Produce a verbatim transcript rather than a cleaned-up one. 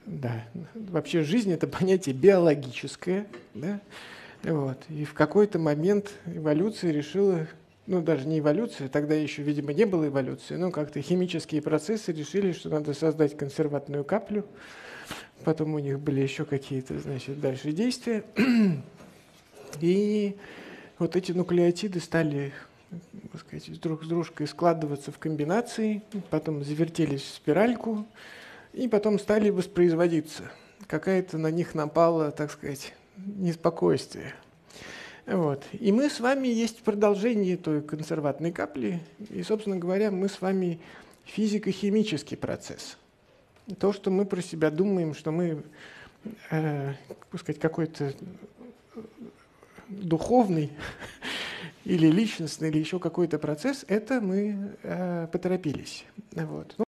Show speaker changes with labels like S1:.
S1: Да. Вообще жизнь — это понятие биологическое, да? Вот. И в какой-то момент эволюция решила, ну даже не эволюция, тогда еще, видимо, не было эволюции, но как-то химические процессы решили, что надо создать консерватную каплю. Потом у них были еще какие-то, значит, дальше действия. И вот эти нуклеотиды стали, так сказать, друг с дружкой складываться в комбинации, потом завертелись в спиральку, и потом стали воспроизводиться. Какая-то на них напала, так сказать, неспокойствие. Вот. И мы с вами есть продолжение той консерватной капли, и, собственно говоря, мы с вами физико-химический процесс. То, что мы про себя думаем, что мы, э, как сказать, какой-то духовный или личностный, или еще какой-то процесс, это мы э, поторопились. Вот.